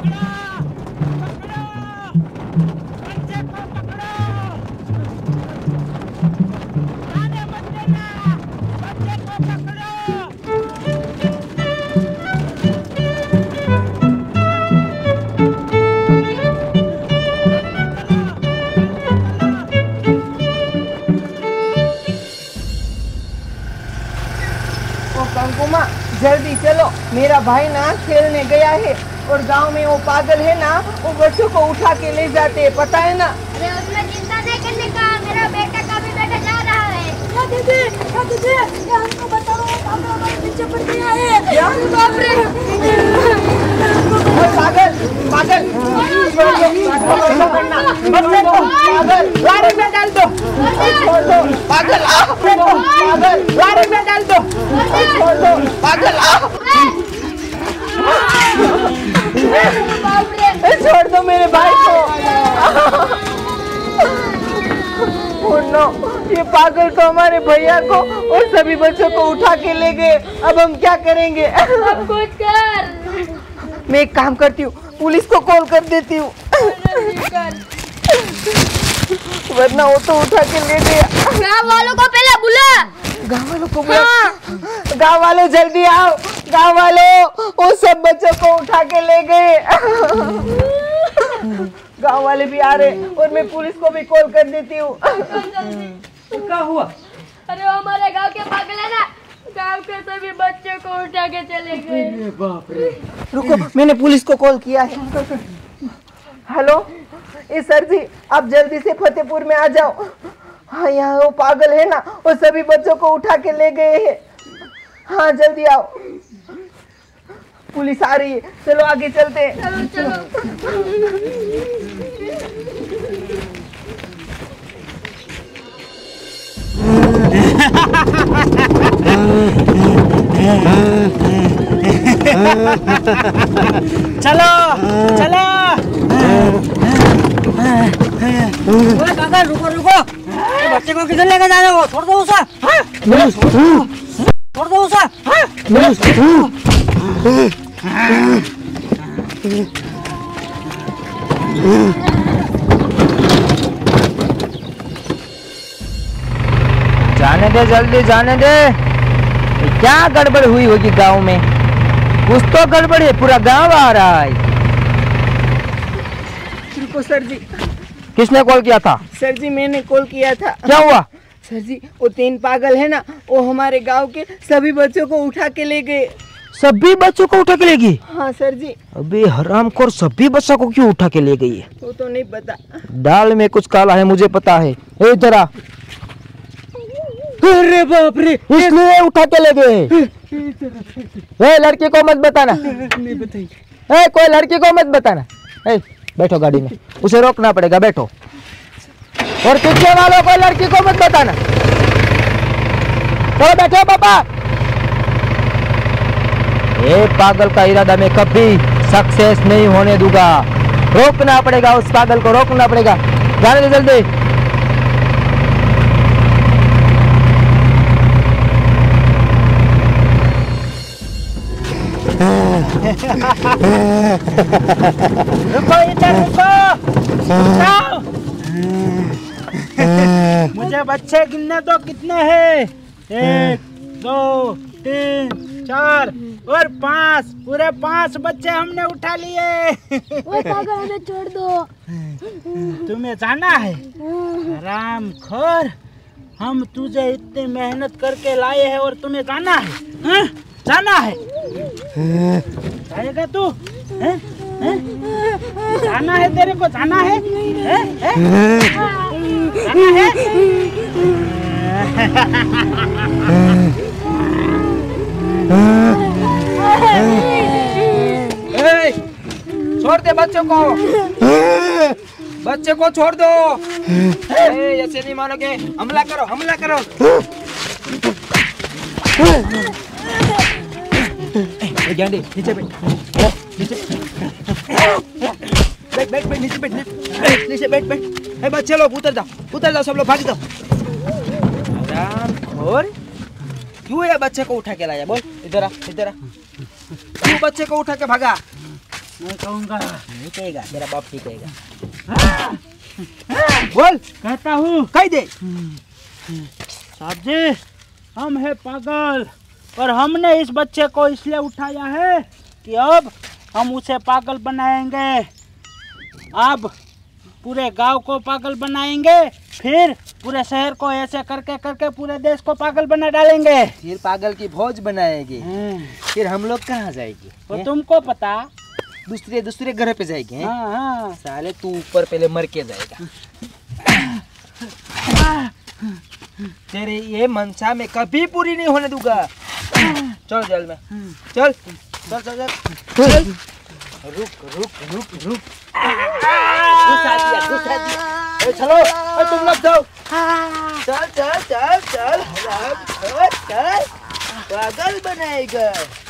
जल्दी चलो, मेरा भाई ना खेलने गया है और गांव में वो पागल है ना, वो बच्चों को उठा के ले जाते हैं, पता है ना। अरे उसमें चिंता नहीं करने का, मेरा बेटा का भी बेटा जा रहा है। दीदी, हमको बताओ, हम हमारे पीछे पड़ गया है। बाप रे! पागल पागल बच्चे को पागल लारी में डाल दो, छोड़ दो पागल, पागल लारी में डाल दो, छोड़ दो पागल, छोड़ दो मेरे भाई को। नो, ये पागल तो हमारे भैया को और सभी बच्चों को उठा के ले गए। अब हम क्या करेंगे? अब कुछ कर। मैं एक काम करती हूँ, पुलिस को कॉल कर देती हूँ, वरना वो तो उठा के ले गया। गाँव वालों को पहले बुला। गाँव वालों को बुला। गाँव वालों जल्दी आओ, गाँव वालों वो सब बच्चों को उठा के ले गए। गाँव वाले भी आ रहे और मैं पुलिस को भी कॉल कर देती हूँ। क्या हुआ? अरे वो हमारे गांव के पागल है ना, गांव के सभी बच्चों को उठा के चले गए। बाप रे! रुको, मैंने पुलिस को कॉल किया है। हेलो, ये सर जी, आप जल्दी से फतेहपुर में आ जाओ। हाँ, यहाँ वो पागल है ना, वो सभी बच्चों को उठा के ले गए हैं। हाँ, जल्दी आओ, पुलिस आ रही है। चलो आगे चलते हैं। चलो। चलो चलो। ओए काका, रुको रुको, बच्चे को किधर लेके जा रहे हो? छोड़ दो उसे, छोड़ दो उसे। जाने दे, जल्दी जाने दे। क्या गड़बड़ हुई होगी गांव में? कुछ तो गड़बड़ है, पूरा गांव आ रहा है। रुको सर जी। किसने कॉल किया था? सर जी, मैंने कॉल किया था। क्या हुआ? सर जी, वो 3 पागल है ना, वो हमारे गांव के सभी बच्चों को उठा के ले गए। सभी बच्चों को उठा के ले गई? हाँ सर जी। अबे हरामखोर, सभी बच्चों को क्यों उठा के ले गई है? वो तो नहीं पता। दाल में कुछ काला है, मुझे पता है। ए जरा, अरे बाप रे! इसलिए उठा के ले गए। ए लड़की को मत बताना। नहीं बताइए। ए कोई लड़की को मत बताना। ए बैठो गाड़ी में, उसे रोकना पड़ेगा, बैठो। और पीछे वालों को लड़की को मत बताना। चलो बैठो पापा। ये पागल का इरादा मैं कभी सक्सेस नहीं होने दूंगा। रोकना पड़ेगा, उस पागल को रोकना पड़ेगा। जाने दे जल्दी। रुको इधर, रुको, मुझे बच्चे गिनने दो, कितने हैं? 1 2 3 4 और 5, पूरे 5 बच्चे हमने उठा लिए। वो पागल, हमें छोड़ दो। तुम्हें जाना है? हरामखोर, हम तुझे इतनी मेहनत करके लाए हैं और तुम्हें जाना है? हाँ? जाना है? जाएगा तू? हैं? हैं? जाना है तेरे को? जाना है? हैं? हैं? जाना है? छोड़ दे बच्चों को, बच्चे को छोड़ दो। ऐसे नहीं मानोगे, हमला करो, हमला करो। गेंडे नीचे बैठ, नीचे बैठ, बैठ बैठ, नीचे बैठ, नीचे बैठ बैठ। ए बच्चे लोग उतर जाओ, उतर जाओ, सब लोग भाग जाओ। और क्यों ये बच्चे को उठा के लाया? बोल, इधर आ, इधर आ। क्यों बच्चे को उठा के भागा? मैं कहूँगा। नहीं कहेगा, मेरा बाप ठीक कहेगा। बोल, कहता हूँ कह दे। साहब जी, हम है पागल, और हमने इस बच्चे को इसलिए उठाया है कि अब हम उसे पागल बनाएंगे। अब पूरे गांव को पागल बनाएंगे, फिर पूरे शहर को ऐसे करके करके पूरे देश को पागल बना डालेंगे। फिर पागल की फौज बनाएगी। फिर हम लोग कहाँ जाएंगे? तो तुमको पता, दूसरे दूसरे घर पे जाएंगे। हाँ हाँ। साले तू ऊपर पहले मर के जाएगा। तेरे ये मनसा में कभी पूरी नहीं होने दूंगा। चल जेल में, चल चल चल चल। रुक रुक रुक रुक। घुसा दिया। चलो तुम लोग जाओ। चल चल चल चल चल, पागल बनाएगा।